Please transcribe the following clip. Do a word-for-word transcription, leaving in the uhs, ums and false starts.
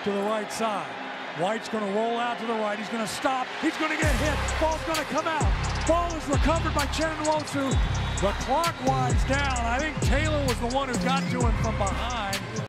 to the right side. White's going to roll out to the right. He's going to stop. He's going to get hit. Ball's going to come out. Ball is recovered by Chenwosu. The clock winds down. I think Taylor was the one who got to him from behind.